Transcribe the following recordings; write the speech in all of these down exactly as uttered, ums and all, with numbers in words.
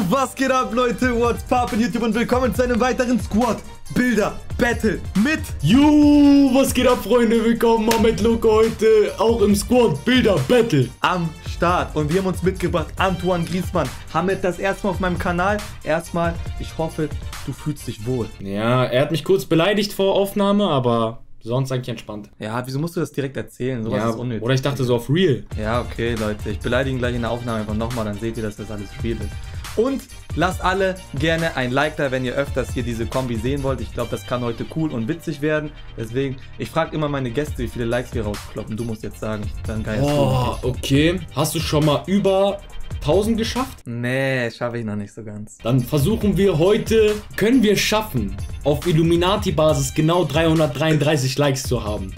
Was geht ab, Leute? What's poppin' YouTube und willkommen zu einem weiteren Squad Bilder Battle mit Juhu, was geht ab, Freunde? Willkommen mal mit Luke heute auch im Squad Bilder Battle am Start. Und wir haben uns mitgebracht Antoine Griezmann. Hamid das erste Mal auf meinem Kanal. Erstmal, ich hoffe, du fühlst dich wohl. Ja, er hat mich kurz beleidigt vor Aufnahme, aber sonst eigentlich entspannt. Ja, wieso musst du das direkt erzählen? Sowas Ja, ist unnötig. oder ich dachte so auf Real. Ja, okay, Leute. Ich beleidige ihn gleich in der Aufnahme einfach nochmal, dann seht ihr, dass das alles real ist. Und lasst alle gerne ein Like da, wenn ihr öfters hier diese Kombi sehen wollt. Ich glaube, das kann heute cool und witzig werden. Deswegen, ich frage immer meine Gäste, wie viele Likes wir rauskloppen. Du musst jetzt sagen, ich dann geil. Oh, okay. Hast du schon mal über tausend geschafft? Nee, schaffe ich noch nicht so ganz. Dann versuchen wir heute, können wir schaffen, auf Illuminati-Basis genau dreihundertdreiunddreißig Likes zu haben.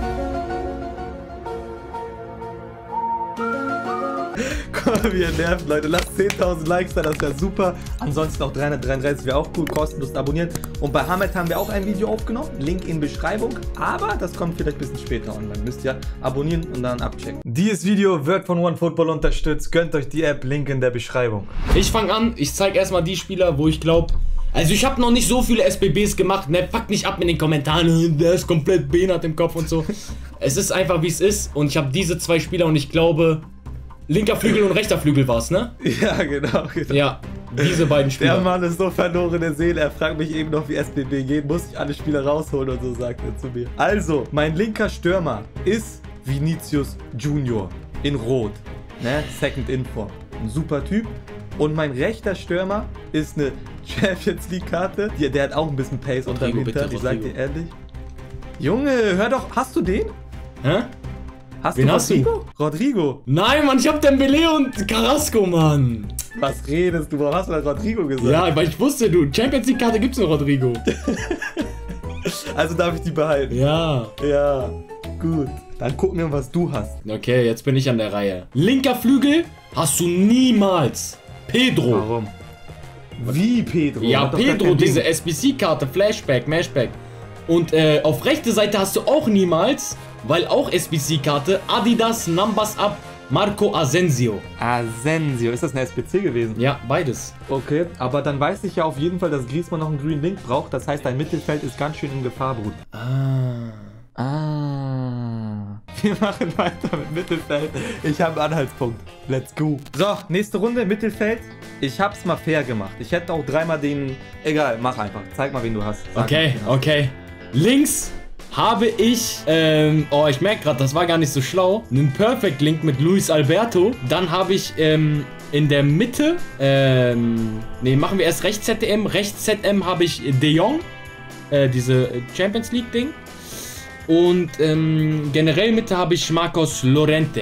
Wie ihr nervt, Leute. Lasst zehntausend Likes da, das wäre super. Ansonsten auch dreihundertdreiunddreißig wäre auch cool. Kostenlos abonnieren. Und bei Hamid haben wir auch ein Video aufgenommen. Link in Beschreibung. Aber das kommt vielleicht ein bisschen später online. Müsst ihr abonnieren und dann abchecken. Dieses Video wird von OneFootball unterstützt. Gönnt euch die App. Link in der Beschreibung. Ich fange an. Ich zeige erstmal die Spieler, wo ich glaube... Also ich habe noch nicht so viele S B Bs gemacht, ne, fuck nicht ab mit den Kommentaren, der ist komplett behindert im Kopf und so. Es ist einfach wie es ist und ich habe diese zwei Spieler und ich glaube... Linker Flügel und rechter Flügel war es, ne? Ja, genau, genau. Ja, diese beiden Spieler. Der Mann ist so verlorene Seele. Er fragt mich eben noch, wie S B B geht. Muss ich alle Spieler rausholen und so, sagt er zu mir. Also, mein linker Stürmer ist Vinicius Junior in Rot. Ne? Second Info. Ein super Typ. Und mein rechter Stürmer ist eine Champions League Karte. Der, der hat auch ein bisschen Pace unter dem Hintern. Ich sag dir ehrlich. Junge, hör doch. Hast du den? Hä? Hast Wen du hast Rodrigo? du? Rodrigo. Nein, Mann, ich hab Dembele und Carrasco, Mann. Was redest du? Warum hast du da Rodrigo gesagt? Ja, weil ich wusste, du, Champions League Karte gibt's nur Rodrigo. Also darf ich die behalten? Ja. Ja, gut. Dann gucken wir, was du hast. Okay, jetzt bin ich an der Reihe. Linker Flügel hast du niemals. Pedro. Warum? Wie Pedro? Ja, Pedro, diese S B C-Karte, Flashback, Mashback. Und äh, auf rechte Seite hast du auch niemals, weil auch S B C-Karte, Adidas Numbers Up Marco Asensio. Asensio, ist das eine S B C gewesen? Ja, beides. Okay, aber dann weiß ich ja auf jeden Fall, dass Griezmann noch einen Green Link braucht. Das heißt, dein Mittelfeld ist ganz schön in Gefahr, Bruder. Ah. Ah. Wir machen weiter mit Mittelfeld. Ich habe einen Anhaltspunkt. Let's go. So, nächste Runde, Mittelfeld. Ich hab's mal fair gemacht. Ich hätte auch dreimal den... Egal, mach einfach. Zeig mal, wen du hast. Sag Okay, mal, okay. Links habe ich, ähm, oh, ich merke gerade, das war gar nicht so schlau, einen Perfect Link mit Luis Alberto. Dann habe ich, ähm, in der Mitte, ähm, ne, machen wir erst rechts Z M. Rechts Z M habe ich De Jong, äh, diese Champions League Ding. Und, ähm, generell Mitte habe ich Marcos Llorente.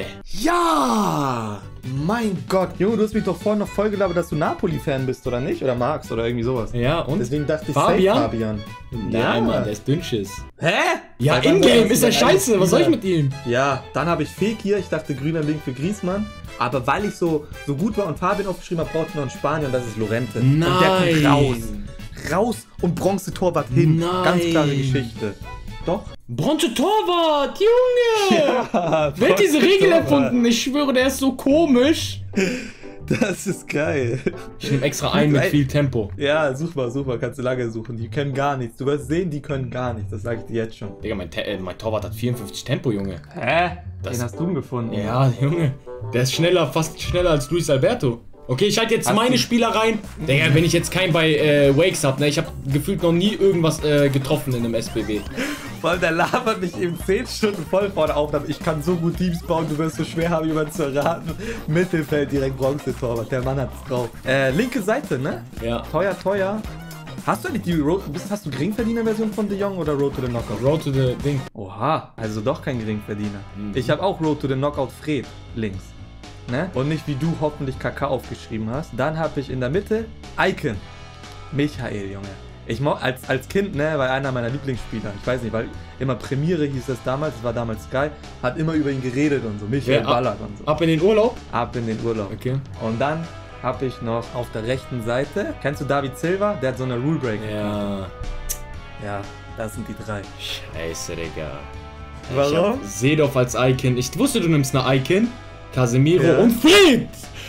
Ja! Mein Gott. Junge, du hast mich doch vorhin noch voll gelabert, dass du Napoli-Fan bist, oder nicht? Oder magst, oder irgendwie sowas. Ja, und? Deswegen dachte ich, Fabian? safe Fabian. Nein, Ja. Mann, der ist Dünnschiss. Hä? Ja, Sag mal, in-game was ist er denn scheiße. eigentlich Was soll ich wieder? mit ihm? Ja, dann habe ich Fake hier. Ich dachte, grüner Link für Griezmann. Aber weil ich so, so gut war und Fabian aufgeschrieben habe, brauchte ich noch einen Spanier und das ist Lorente. Nein. Und der kommt raus. Raus und Bronze-Torwart hin. Nein. Ganz klare Geschichte. Doch? Bronze Torwart, Junge! Ja, Wer hat diese Regel Torwart. erfunden? Ich schwöre, der ist so komisch. Das ist geil. Ich nehme extra ein mit viel Tempo. Ja, such mal, such mal. Kannst du lange suchen. Die können gar nichts. Du wirst sehen, die können gar nichts. Das sage ich dir jetzt schon. Digga, mein, Te äh, mein Torwart hat vierundfünfzig Tempo, Junge. Hä? Das- Den hast du gefunden. Ja, Junge. Der ist schneller, fast schneller als Luis Alberto. Okay, ich halte jetzt Hast meine du- Spieler rein. Digga, wenn ich jetzt keinen bei äh, Wakes hab, ne? Ich habe gefühlt noch nie irgendwas äh, getroffen in einem S B B. Vor allem, der labert mich eben zehn Stunden voll vor der Aufnahme. Ich kann so gut Teams bauen, du wirst so schwer haben, jemanden zu erraten. Mittelfeld direkt Bronze-Torwart. Der Mann hat's drauf. Äh, linke Seite, ne? Ja. Teuer, teuer. Hast du eigentlich die Road, bist, hast du Geringverdiener-Version von De Jong oder Road to the Knockout? Road to the Ding. Oha, also doch kein Geringverdiener. Mhm. Ich habe auch Road to the Knockout Fred links. Ne? Und nicht wie du hoffentlich K K aufgeschrieben hast. Dann habe ich in der Mitte Icon. Michael, Junge. Ich mo als, als Kind, ne, war einer meiner Lieblingsspieler. Ich weiß nicht, weil immer Premiere hieß das damals, das war damals geil, hat immer über ihn geredet und so. Michael Ja, Ballack und so. Ab in den Urlaub? Ab in den Urlaub. Okay. Und dann habe ich noch auf der rechten Seite, kennst du David Silva? Der hat so eine Rule Break. Ja. Ja, das sind die drei. Scheiße, Digga. Warum? Seedorf als Icon. Ich wusste, du nimmst eine Icon. Casemiro Ja. und Fred!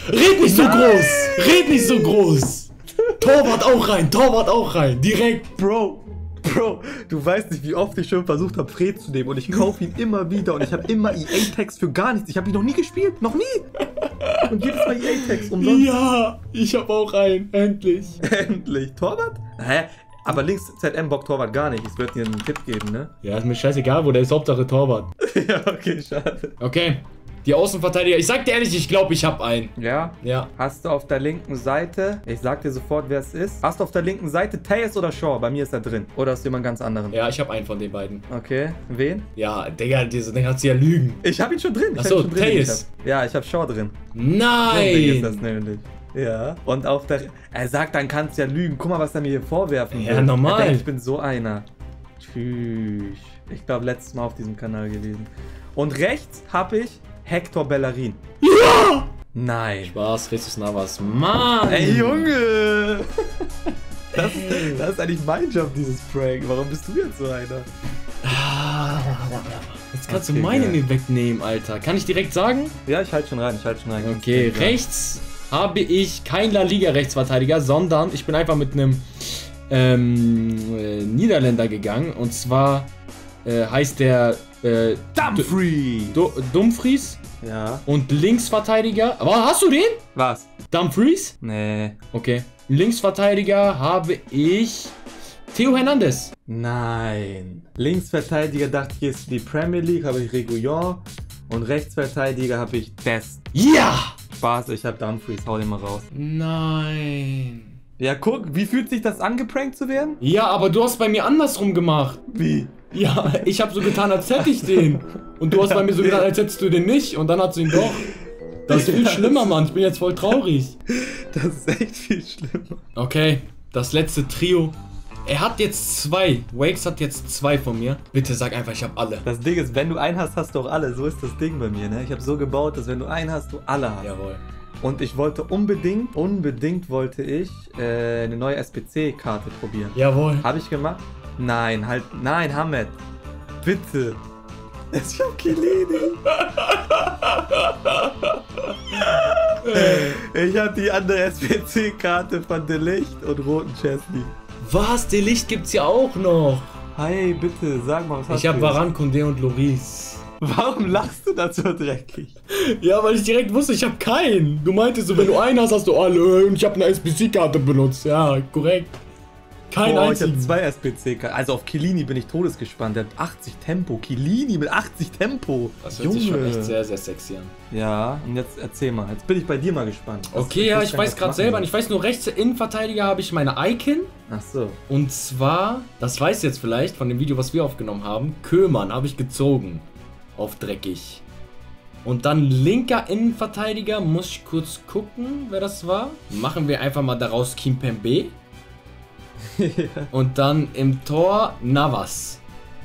Red nicht so Nein! groß! Red nicht so groß! Torwart auch rein, Torwart auch rein, direkt. Bro, Bro, du weißt nicht, wie oft ich schon versucht habe, Fred zu nehmen und ich kaufe ihn immer wieder und ich habe immer E A-Tags für gar nichts. Ich habe ihn noch nie gespielt, noch nie. Und jedes Mal E A-Tags umsonst. Ja, ich habe auch einen, endlich. Endlich. Torwart? Hä? Aber links Z M Bock Torwart gar nicht. Ich würde dir einen Tipp geben, ne? Ja, ist mir scheißegal, wo der ist, Hauptsache Torwart. Ja, okay, schade. Okay, die Außenverteidiger, ich sag dir ehrlich, ich glaube, ich habe einen. Ja? Ja. Hast du auf der linken Seite, ich sag dir sofort, wer es ist. Hast du auf der linken Seite Tejas oder Shaw? Bei mir ist er drin. Oder hast du jemand ganz anderen? Ja, ich habe einen von den beiden. Okay, wen? Ja, Digga, diese Ding hat sie ja lügen. Ich hab ihn schon drin. Ich Ach so, hab ihn schon drin. Tejas. Ich hab- Ja, ich hab Shaw drin. So ein Ding ist das Nein! nämlich. Ja. Und auf der... Er sagt, dann kannst du ja lügen. Guck mal, was er mir hier vorwerfen will. Ja, normal. Er denkt, ich bin so einer. Tschüss. Ich glaube, letztes Mal auf diesem Kanal gewesen. Und rechts habe ich Hector Bellerin. Ja! Nein. Spaß, Jesus Navas. Mann! Ey, Junge! Das, das ist eigentlich mein Job, dieses Prank. Warum bist du jetzt so einer? Jetzt kannst Okay, du meine geil. mir wegnehmen, Alter. Kann ich direkt sagen? Ja, ich halte schon rein, ich halte schon rein. Okay, Ja. rechts habe ich kein La Liga Rechtsverteidiger, sondern ich bin einfach mit einem ähm, äh, Niederländer gegangen. Und zwar äh, heißt der äh, Dumfries! Du- Dumfries Ja. und Linksverteidiger. Aber hast du den? Was? Dumfries? Nee. Okay. Linksverteidiger habe ich Theo Hernandez. Nein. Linksverteidiger dachte ich, ist die Premier League, habe ich Reguillon. Und Rechtsverteidiger habe ich Dest. Ja! Spaß, ich habe Dumfries, hau den mal raus. Nein. Ja, guck, wie fühlt sich das an, geprankt zu werden? Ja, aber du hast bei mir andersrum gemacht. Wie? Ja, ich habe so getan, als hätte ich den. Und du hast bei mir so getan, als hättest du den nicht. Und dann hast du ihn doch. Das ist viel schlimmer, Mann. Ich bin jetzt voll traurig. Das ist echt viel schlimmer. Okay, das letzte Trio. Er hat jetzt zwei. Wakes hat jetzt zwei von mir. Bitte sag einfach, ich habe alle. Das Ding ist, wenn du einen hast, hast du auch alle. So ist das Ding bei mir, ne? Ich habe so gebaut, dass wenn du einen hast, du alle hast. Jawohl. Und ich wollte unbedingt, unbedingt wollte ich äh, eine neue S P C-Karte probieren. Jawohl. Habe ich gemacht? Nein, halt, nein, Hamed. Bitte. Ich hab Chiellini. Ich hab die andere S P C-Karte von De Ligt und roten Chesney. Was? Der Licht gibt's ja auch noch. Hey, bitte, sag mal, was hast Ich habe du jetzt? Varane, Koundé und Loris. Warum lachst du da so dreckig? Ja, weil ich direkt wusste, ich habe keinen. Du meintest so, wenn du einen hast, hast du alle. Und ich habe eine S P C-Karte benutzt. Ja, korrekt. Kein Boah, ich einzigen. habe zwei S P C-Karten. Also auf Chiellini bin ich todesgespannt. Der hat achtzig Tempo. Chiellini mit achtzig Tempo. Das hört sich schon echt sehr, sehr sexy an. Ja, und jetzt erzähl mal. Jetzt bin ich bei dir mal gespannt. Was- Okay, ja, was ich kann weiß das gerade machen? selber nicht. Ich weiß nur, rechts Innenverteidiger habe ich meine Icon. Ach so. Und zwar, das weißt du jetzt vielleicht von dem Video, was wir aufgenommen haben. Köhlmann habe ich gezogen. Auf dreckig. Und dann linker Innenverteidiger, muss ich kurz gucken, wer das war. Machen wir einfach mal daraus Kimpembe. Und dann im Tor Navas.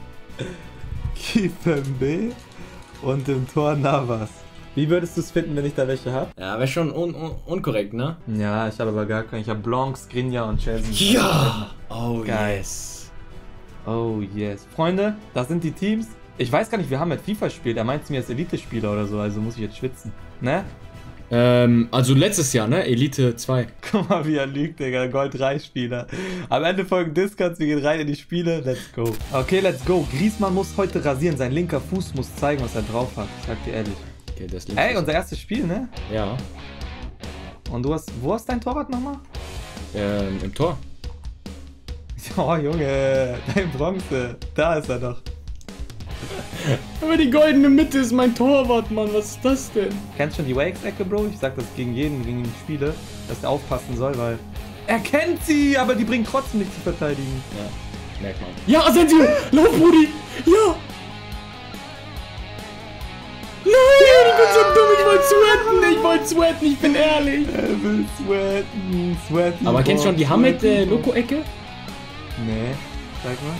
Kimpembe und im Tor Navas. Wie würdest du es finden, wenn ich da welche habe? Ja, wäre schon un un unkorrekt, ne? Ja, ich habe aber gar keinen. Ich habe Blanc, Skriniar und Chelsea. Ja! Oh, Geil. yes. Oh yes. Freunde, das sind die Teams. Ich weiß gar nicht, wir haben mit FIFA gespielt. Er meint zu mir als Elite-Spieler oder so, also muss ich jetzt schwitzen. Ne? Ähm, also letztes Jahr, ne? Elite zwei. Guck mal, wie er lügt, Digga. Gold drei Spieler. Am Ende folgen Discords, wir gehen rein in die Spiele. Let's go. Okay, let's go. Griezmann muss heute rasieren. Sein linker Fuß muss zeigen, was er drauf hat. Ich sag dir ehrlich. Okay, das Ey, unser erstes Spiel, ne? Ja. Und du hast, wo hast dein Torwart nochmal? Ähm, im Tor. Oh, Junge. Dein Bronze. Da ist er doch. Aber die goldene Mitte ist mein Torwart, Mann. Was ist das denn? Kennst du schon die Wakes-Ecke, Bro? Ich sag das gegen jeden, gegen die Spiele, dass er aufpassen soll, weil er kennt sie, aber die bringen trotzdem nichts zu verteidigen. Ja, merkt man. Ja, Asensio! Lauf, Brudi! Ja! Nein, ich bin so dumm, ich wollte sweaten, ich wollte sweaten, ich bin ehrlich. Er will sweaten, sweaten. Aber kennst du schon die Hamed äh, Sweaten. Loco-Ecke? Nee, sag mal.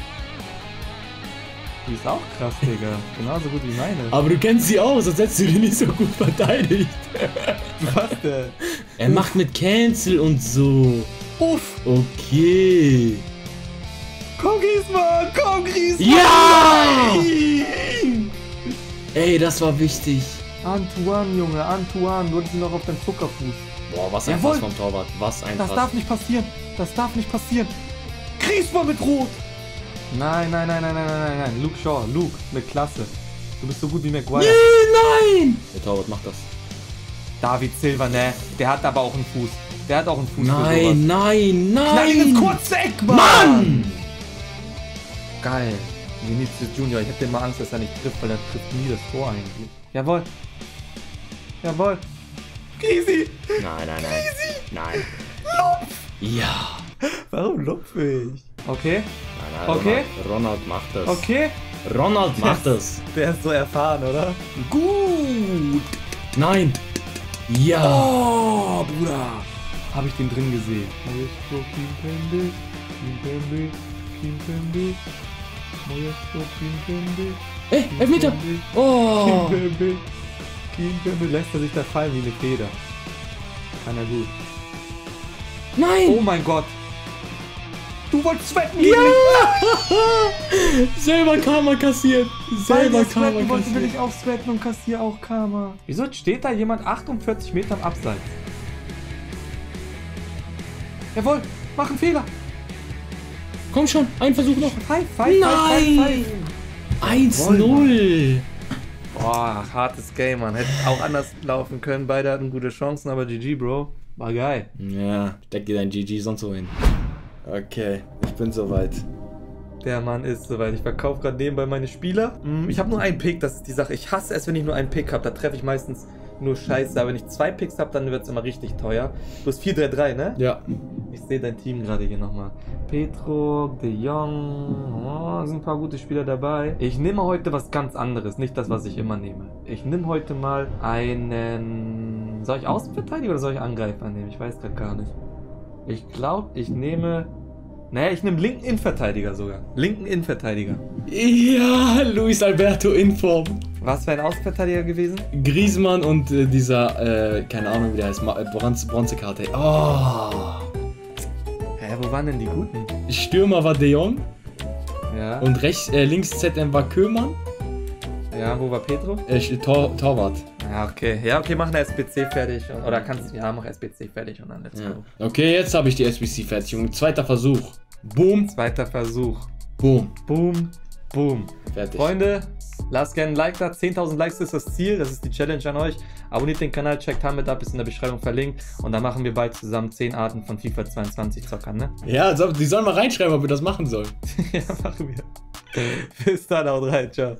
Die ist auch krass, Digga. Genauso gut wie meine. Aber du kennst sie auch, sonst hättest du die nicht so gut verteidigt. Was denn? Er macht mit Cancel und so. Uff! Okay. Komm, Griezmann! Komm, Griezmann! Ja! Nein! Ey, das war wichtig. Antoine, Junge, Antoine, du hattest ihn noch auf deinem Zuckerfuß. Boah, was ein Jawohl. Pass vom Torwart. Was ein Das Pass. darf nicht passieren. Das darf nicht passieren. Griezmann mit Rot. Nein, nein, nein, nein, nein, nein, nein. Luke Shaw, Luke, mit Klasse. Du bist so gut wie Maguire. Nein! Der Torwart macht das. David Silva, ne? Der hat aber auch einen Fuß. Der hat auch einen Fuß. Nein, nein, nein! Knall ihn ins kurze Eck, Mann! Mann! Geil. Vinicius Junior. Ich hab den mal Angst, dass er nicht trifft, weil er trifft nie das Tor eigentlich. Jawohl. Jawohl. Gysi! Nein, nein, nein. Nein. Lupf! Ja. Warum lupfe ich? Okay. Nein, nein, Okay. Ronald, Ronald macht das. Okay. Ronald macht das. Der ist so erfahren, oder? Gut. Nein. Ja. Oh, Bruder. Habe ich den drin gesehen. Maestro Kimpembe, Kimpembe, Kimpembe, Maestro Kimpembe. Ey, Elfmeter. Oh. Kimpembe, Kimpembe. Lässt er sich da fallen wie eine Feder. Kann er gut. Nein. Oh mein Gott. Du wolltest wetten, Ja. Selber Karma kassiert. Selber Karma Sweaten wollte, will kassiert. ich auch sweaten und kassiere auch Karma. Wieso steht da jemand achtundvierzig Meter im Abseits? Jawohl, mach einen Fehler. Komm schon, ein Versuch noch. Five, five, Nein. five, five. eins null. Boah, hartes Game, Mann. Hätte auch anders laufen können. Beide hatten gute Chancen, aber G G, Bro. War geil. Ja, steck dir dein G G sonst so hin. Okay, ich bin soweit. Der Mann ist soweit. Ich verkaufe gerade nebenbei meine Spieler. Ich habe nur einen Pick, das ist die Sache. Ich hasse es, wenn ich nur einen Pick habe. Da treffe ich meistens nur Scheiße. Aber wenn ich zwei Picks habe, dann wird es immer richtig teuer. Du hast vier drei drei, ne? Ja. Ich sehe dein Team gerade hier nochmal. Petro, De Jong, oh, sind ein paar gute Spieler dabei. Ich nehme heute was ganz anderes, nicht das, was ich immer nehme. Ich nehme heute mal einen... Soll ich Außenverteidiger oder soll ich Angreifer nehmen? Ich weiß gerade gar nicht. Ich glaube, ich nehme... Naja, ich nehme linken Innenverteidiger sogar. Linken Innenverteidiger. Ja, Luis Alberto in Form. Was für ein Außenverteidiger gewesen? Griezmann und äh, dieser, äh, keine Ahnung wie der heißt, Ma- äh, Bronze, Bronzekarte. Oh. Hä, wo waren denn die Guten? Stürmer war De Jong Ja. und rechts, äh, links Z M war Köhlmann. Ja, wo war Petro? Äh, Tor, Torwart. Ja, okay. Ja, okay, mach eine S B C fertig. Und, oder kannst du, ja, mach S B C fertig und dann let's Ja. go. Okay, jetzt habe ich die S B C fertig. Und zweiter Versuch. Boom, Zweiter Versuch. boom. Boom, boom. Fertig. Freunde, lasst gerne ein Like da. zehntausend Likes ist das Ziel. Das ist die Challenge an euch. Abonniert den Kanal, checkt Hamid ab, ist in der Beschreibung verlinkt. Und dann machen wir bald zusammen zehn Arten von FIFA zweiundzwanzig zockern, ne? Ja, also, die sollen mal reinschreiben, ob wir das machen sollen. Ja, machen wir. Bis dann, haut rein, ciao.